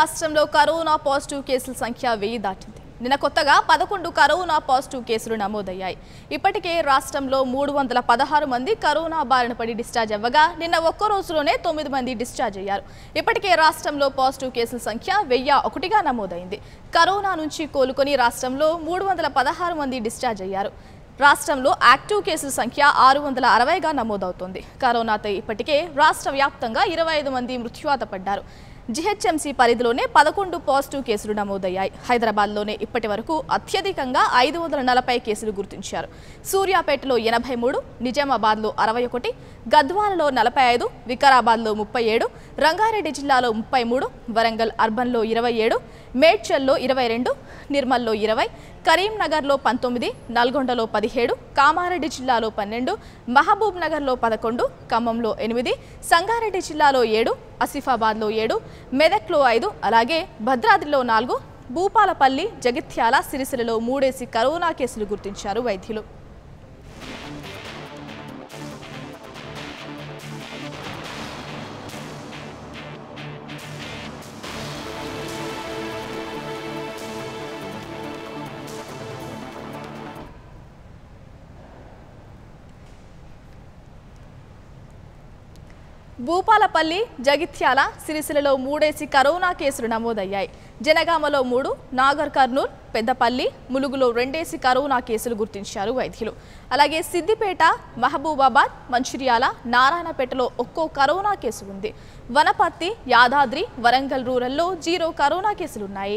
రాష్ట్రంలో corona positive కేసుల సంఖ్య 1000 దాటింది. నిన్న కొత్తగా 11 కరోనా పాజిటివ్ కేసులు నమోదయ్యాయి. ఇప్పటికే రాష్ట్రంలో 316 మంది కరోనా బారిన పడి డిశ్చార్జ్ అవ్వగా నిన్న ఒక్క రోజులోనే 9 మంది డిశ్చార్జ్ అయ్యారు. ఇప్పటికే రాష్ట్రంలో పాజిటివ్ కేసుల సంఖ్య 1001గా నమోదైంది. కరోనా నుంచి కోలుకొని రాష్ట్రంలో 316 మంది డిశ్చార్జ్ అయ్యారు. రాష్ట్రంలో యాక్టివ్ కేసుల సంఖ్య 660గా నమోదవుతోంది. కరోనాతో ఇప్పటికే రాష్ట్ర వ్యాప్తంగా 25 మంది మృత్యువాత పడ్డారు. జీహెచ్ఎంసీ పరిధిలోనే 11 పాజిటివ్ కేసులు నమోదయ్యాయి. హైదరాబాద్లోనే ఇప్పటి వరకు అత్యధికంగా 540 కేసులు గుర్తించారు. సూర్యాపేటలో 83, నిజామాబాద్లో 61, గద్వాలలో 45, వికారాబాద్లో 37, రంగారెడ్డి జిల్లాలో 33, వరంగల్ అర్బన్లో 27, మేడ్చల్లో 22, నిర్మల్లో 20, కరీంనగర్లో 19, నల్గొండలో 17, కామారెడ్డి జిల్లాలో 12, మహబూబ్ నగర్లో 11, ఖమ్మంలో 8, సంగారెడ్డి జిల్లాలో 7, ఆసిఫాబాద్లో 7, మెదక్లో 5, అలాగే భద్రాద్రిలో 4, భూపాలపల్లి, జగిత్యాల, సిరిసిల్లలో 3 కరోనా కేసులు గుర్తించారు వైద్యులు. భూపాలపల్లి, జగిత్యాల, సిరిసిల్లలో 3 కరోనా కేసులు నమోదయ్యాయి. జనగామలో 3, నాగర్ కర్నూల్, పెద్దపల్లి, ములుగులో 2 కరోనా కేసులు గుర్తించారు వైద్యులు. అలాగే సిద్దిపేట, మహబూబాబాద్, మంచిర్యాల, నారాయణపేటలో ఒక్కో కరోనా కేసు ఉంది. వనపర్తి, యాదాద్రి, వరంగల్ రూరల్లో 0 కరోనా కేసులున్నాయి.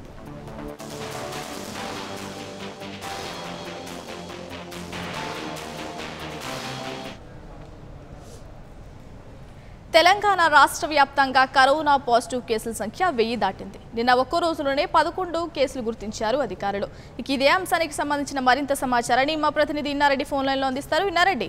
తెలంగాణ రాష్ట్ర వ్యాప్తంగా కరోనా పాజిటివ్ కేసుల సంఖ్య 1000 దాటింది. నిన్న ఒక్క రోజులోనే 11 కేసులు గుర్తించారు అధికారులు. ఇదే అంశానికి సంబంధించిన మరింత సమాచారాన్ని మా ప్రతినిధి ఇన్నారెడ్డి ఫోన్ లైన్ లో అందిస్తారు. ఇన్నారెడ్డి,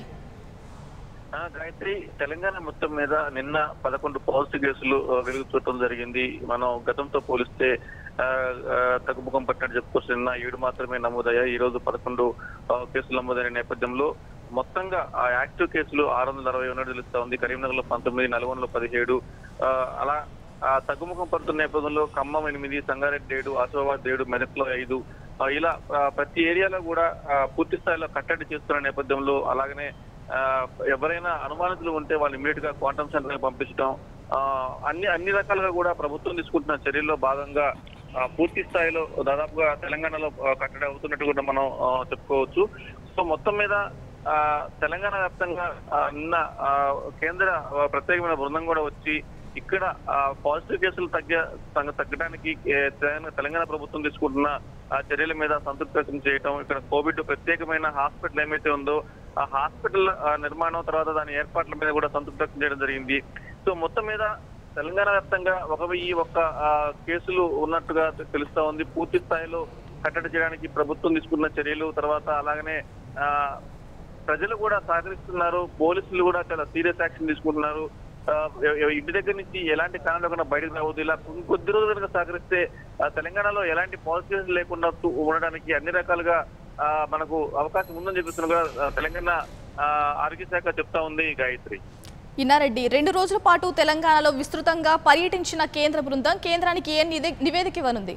గాయత్రి, తెలంగాణ మొత్తం మీద నిన్న 11 పాజిటివ్ కేసులు వెలుగు చూడటం జరిగింది. మనం గతంతో పోలిస్తే తగ్గుముఖం పట్టినట్టు చెప్పుకోవచ్చు. నిన్న 7 మాత్రమే నమోదయ్యాయి. ఈ రోజు 11 కేసులు నమోదైన నేపథ్యంలో మొత్తంగా ఆ యాక్టివ్ కేసులు 660 ఉన్నట్టు తెలుస్తా ఉంది. కరీంనగర్ లో 19, నల్గొండలో 17, అలా తగ్గుముఖం పడుతున్న నేపథ్యంలో ఖమ్మం 8, సంగారెడ్డి 7, ఆసిఫాబాద్ 7, మెదక్లో 5, ఇలా ప్రతి ఏరియాలో కూడా పూర్తి స్థాయిలో కట్టడి చేస్తున్న నేపథ్యంలో, అలాగనే ఎవరైనా అనుమానితులు ఉంటే వాళ్ళు ఇమీడియట్ గా క్వాంటమ్ సెంటర్ పంపించడం, అన్ని రకాలుగా కూడా ప్రభుత్వం తీసుకుంటున్న చర్యల్లో భాగంగా పూర్తి స్థాయిలో దాదాపుగా తెలంగాణలో కట్టడి అవుతున్నట్టు కూడా మనం చెప్పుకోవచ్చు. సో మొత్తం మీద తెలంగాణ వ్యాప్తంగా నిన్న కేంద్ర ప్రత్యేకమైన బృందం కూడా వచ్చి ఇక్కడ పాజిటివ్ కేసులు తగ్గడానికి తెలంగాణ ప్రభుత్వం తీసుకుంటున్న చర్యల మీద సంతృప్తి వ్యక్తం చేయటం, ఇక్కడ కోవిడ్ ప్రత్యేకమైన హాస్పిటల్ ఏమైతే ఉందో ఆ హాస్పిటల్ నిర్మాణం, తర్వాత దాని ఏర్పాట్ల మీద కూడా సంతృప్తి వ్యక్తం చేయడం జరిగింది. సో మొత్తం మీద తెలంగాణ వ్యాప్తంగా 1001 కేసులు ఉన్నట్టుగా తెలుస్తా ఉంది. పూర్తి స్థాయిలో కట్టడి చేయడానికి ప్రభుత్వం తీసుకున్న చర్యలు, తర్వాత అలాగనే ప్రజలు కూడా సహకరిస్తున్నారు. పోలీసులు కూడా చాలా సీరియస్ యాక్షన్ తీసుకుంటున్నారు. ఇంటి దగ్గర నుంచి ఎలాంటి కారణం లేకుండా బయటకు రావద్దు, ఇలా కొద్ది రోజులు కనుక సహకరిస్తే తెలంగాణలో ఎలాంటి పాజిటివ్స్ లేకుండా ఉండడానికి అన్ని రకాలుగా మనకు అవకాశం ఉందని చెప్పిస్తున్నా తెలంగాణ ఆరోగ్య శాఖ చెప్తా ఉంది. గాయత్రి, ఇన్నారెడ్డి, 2 రోజుల పాటు తెలంగాణలో విస్తృతంగా పర్యటించిన కేంద్ర బృందం కేంద్రానికి ఏ నివేదిక ఇవ్వనుంది?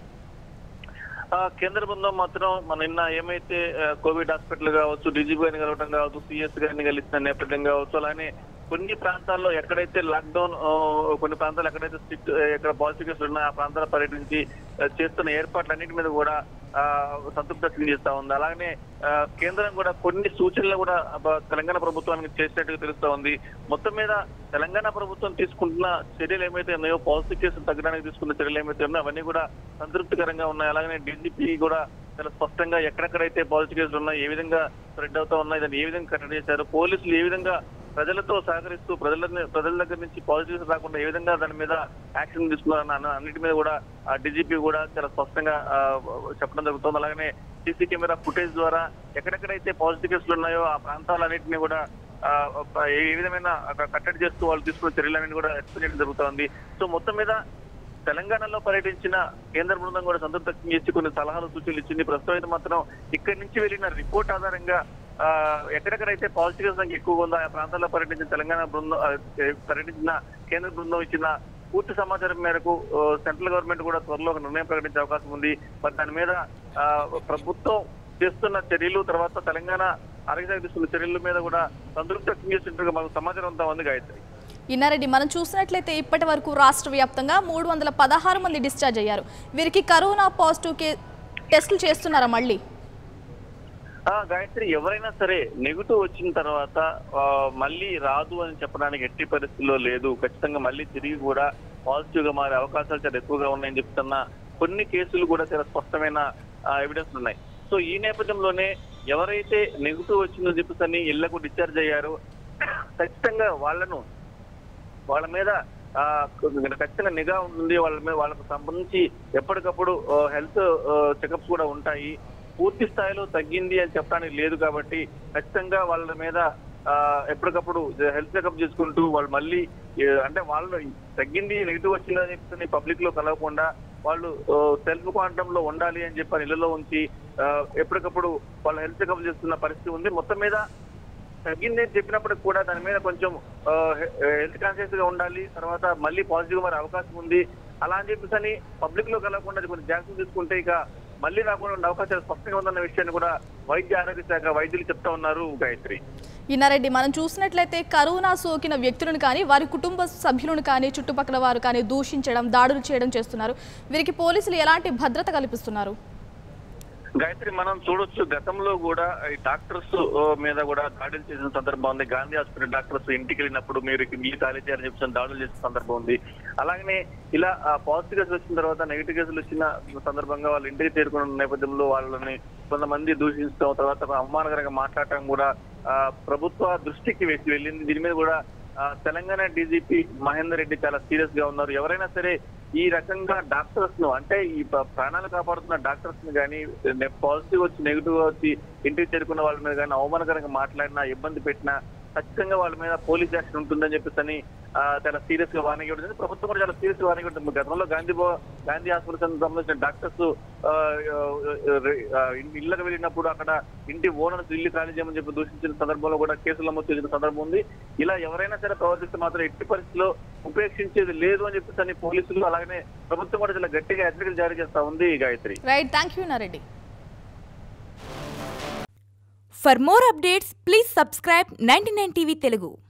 కేంద్ర బృందం మాత్రం మన నిన్న ఏమైతే కోవిడ్ హాస్పిటల్ కావచ్చు, డీజీపీ గారిని కలవడం కావచ్చు, సిఎస్ గారిని కలిసిన నేపథ్యం కావచ్చు, అలానే కొన్ని ప్రాంతాల్లో ఎక్కడైతే లాక్డౌన్, కొన్ని ప్రాంతాలు ఎక్కడైతే స్ట్రిక్ట్, ఎక్కడ పాజిటివ్ కేసులు ఉన్నాయో ఆ ప్రాంతాల పర్యటించి చేస్తున్న ఏర్పాట్లన్నింటి మీద కూడా సంతృప్తి వ్యక్తం చేస్తా ఉంది. అలాగనే కేంద్రం కూడా కొన్ని సూచనలు కూడా తెలంగాణ ప్రభుత్వానికి చేసినట్టుగా తెలుస్తా ఉంది. మొత్తం మీద తెలంగాణ ప్రభుత్వం తీసుకుంటున్న చర్యలు ఏమైతే ఉన్నాయో, పాజిటివ్ కేసులు తగ్గడానికి తీసుకున్న చర్యలు ఏమైతే ఉన్నాయో అవన్నీ కూడా సంతృప్తికరంగా ఉన్నాయి. అలాగనే డీజీపీ కూడా చాలా స్పష్టంగా ఎక్కడెక్కడైతే పాజిటివ్ కేసులు ఉన్నాయో, ఏ విధంగా స్ప్రెడ్ అవుతా ఉన్నాయి, దాన్ని ఏ విధంగా కట్టడి చేశారు, పోలీసులు ఏ విధంగా ప్రజలతో సహకరిస్తూ ప్రజల దగ్గర నుంచి పాజిటివ్స్ రాకుండా ఏ విధంగా దాని మీద యాక్షన్ తీసుకున్నారన్న అన్నిటి మీద కూడా డీజీపీ కూడా చాలా స్పష్టంగా చెప్పడం జరుగుతుంది. అలాగనే సీసీ కెమెరా ఫుటేజ్ ద్వారా ఎక్కడెక్కడైతే పాజిటివ్ కేసులు ఉన్నాయో ఆ ప్రాంతాలన్నింటినీ కూడా ఏ విధమైన కట్టడి చేస్తూ వాళ్ళు తీసుకున్న చర్యలన్నీ కూడా ఎక్స్ప్లెయిన్ చేయడం జరుగుతుంది. సో మొత్తం మీద తెలంగాణలో పర్యటించిన కేంద్ర బృందం కూడా సంతృప్తి వ్యక్తం చేసి కొన్ని సలహాలు, సూచనలు ఇచ్చింది. ప్రస్తుతం అయితే మాత్రం ఇక్కడి నుంచి వెళ్ళిన రిపోర్ట్ ఆధారంగా ఎక్కడెక్కడైతే పాజిటివ్ సంఖ్య ఎక్కువగా ఉందో ఆ ప్రాంతాల్లో పర్యటించిన తెలంగాణ బృందం పర్యటించిన కేంద్ర బృందం ఇచ్చిన పూర్తి సమాచారం మేరకు సెంట్రల్ గవర్నమెంట్ కూడా త్వరలో ఒక నిర్ణయం ప్రకటించే అవకాశం ఉంది. మరి దాని మీద ప్రభుత్వం చేస్తున్న చర్యలు, తర్వాత తెలంగాణ ఆరోగ్య శాఖ తీసుకున్న చర్యల మీద కూడా సంతృప్తి వ్యక్తం చేసినట్టుగా మనకు సమాచారం అంతా ఉంది గాయత్రి. ఇన్నారెడ్డి, మనం చూసినట్లయితే ఇప్పటి వరకు రాష్ట్ర వ్యాప్తంగా 316 మంది డిశ్చార్జ్ అయ్యారు. వీరికి కరోనా పాజిటివ్ టెస్టులు చేస్తున్నారా మళ్ళీ? గాయత్రి, ఎవరైనా సరే నెగిటివ్ వచ్చిన తర్వాత మళ్ళీ రాదు అని చెప్పడానికి ఎట్టి పరిస్థితుల్లో లేదు. ఖచ్చితంగా మళ్ళీ తిరిగి కూడా పాజిటివ్ గా మారే అవకాశాలు చాలా ఎక్కువగా ఉన్నాయని చెప్తున్న కొన్ని కేసులు కూడా చాలా స్పష్టమైన ఎవిడెన్స్ ఉన్నాయి. సో ఈ నేపథ్యంలోనే ఎవరైతే నెగిటివ్ వచ్చిందని చెప్పేసి ఇళ్లకు డిశ్చార్జ్ అయ్యారో ఖచ్చితంగా వాళ్ళ మీద ఖచ్చితంగా నిఘా ఉంటుంది. వాళ్ళ మీద వాళ్ళకు సంబంధించి ఎప్పటికప్పుడు హెల్త్ చెకప్స్ కూడా ఉంటాయి. పూర్తి స్థాయిలో తగ్గింది అని చెప్పడానికి లేదు కాబట్టి ఖచ్చితంగా వాళ్ళ మీద ఎప్పటికప్పుడు హెల్త్ చెకప్ చేసుకుంటూ వాళ్ళు మళ్ళీ అంటే వాళ్ళు తగ్గింది నెగిటివ్ వచ్చిందని చెప్పి పబ్లిక్ లో కలవకుండా వాళ్ళు సెల్ఫ్ క్వారంటైన్ లో ఉండాలి అని చెప్పి ఇళ్లలో ఉంచి ఎప్పటికప్పుడు వాళ్ళు హెల్త్ చెకప్ చేస్తున్న పరిస్థితి ఉంది. మొత్తం మీద తగ్గింది అని చెప్పినప్పటికి కూడా దాని మీద కొంచెం హెల్త్ కాన్షియస్ గా ఉండాలి. తర్వాత మళ్ళీ పాజిటివ్ మారే అవకాశం ఉంది. అలా అని చెప్పేసి పబ్లిక్ లో కలవకుండా కొన్ని జాగ్రత్తలు తీసుకుంటే ఇక మళ్ళీ రాకుండా ఉండే అవకాశాలు స్పష్టంగా ఉందన్న విషయాన్ని కూడా వైద్య ఆరోగ్య శాఖ వైద్యులు చెప్తా ఉన్నారు గాయత్రి. ఇన్నారెడ్డి, మనం చూసినట్లయితే కరోనా సోకిన వ్యక్తులను కానీ వారి కుటుంబ సభ్యులను కానీ చుట్టుపక్కల వారు కానీ దూషించడం, దాడులు చేయడం చేస్తున్నారు. వీరికి పోలీసులు ఎలాంటి భద్రత కల్పిస్తున్నారు? గాయత్రి, మనం చూడొచ్చు గతంలో కూడా ఈ డాక్టర్స్ మీద కూడా దాడులు చేసిన సందర్భం ఉంది. గాంధీ హాస్పిటల్ డాక్టర్స్ ఇంటికి వెళ్ళినప్పుడు మీరు ఖాళీ చేయాలని చెప్పి దాడులు చేసిన సందర్భం ఉంది. అలాగనే ఇలా పాజిటివ్ కేసులు వచ్చిన తర్వాత నెగిటివ్ కేసులు వచ్చిన సందర్భంగా వాళ్ళు ఇంటికి చేరుకున్న నేపథ్యంలో వాళ్ళని కొంతమంది దూషించడం, తర్వాత అవమానకరంగా మాట్లాడటం కూడా ప్రభుత్వ దృష్టికి వెళ్ళింది. దీని మీద కూడా తెలంగాణ డీజీపీ మహేందర్ రెడ్డి చాలా సీరియస్ గా ఉన్నారు. ఎవరైనా సరే ఈ రకంగా డాక్టర్స్ ను అంటే ఈ ప్రాణాలు కాపాడుతున్న డాక్టర్స్ ని కానీ పాజిటివ్ వచ్చి నెగిటివ్ వచ్చి ఇంటికి చేరుకున్న వాళ్ళ మీద కానీ అవమానకరంగా మాట్లాడినా, ఇబ్బంది పెట్టినా ఖచ్చితంగా వాళ్ళ మీద పోలీస్ యాక్షన్ ఉంటుందని చెప్పేసి చాలా సీరియస్ గా వార్నింగ్ ఇవ్వడం. ప్రభుత్వం కూడా చాలా సీరియస్ గా వార్నింగ్ ఉంటుంది. గతంలో గాంధీ హాస్పిటల్ సంబంధించిన డాక్టర్స్ ఇళ్లకు వెళ్ళినప్పుడు అక్కడ ఇంటి ఓనర్స్ ఇల్లు ఖాళీ చేయమని చెప్పి దూషించిన సందర్భంలో కూడా కేసులు నమోదు చేసిన సందర్భం ఉంది. ఇలా ఎవరైనా సరే ప్రవర్తిస్తే మాత్రం ఎట్టి పరిస్థితిలో ఉపేక్షించేది లేదు అని చెప్పేసి పోలీసులు అలాగనే ప్రభుత్వం కూడా చాలా గట్టిగా హెచ్చరికలు జారీ చేస్తా ఉంది Gayatri. Right, thank you Nareddy. For more updates, please subscribe 99 TV Telugu.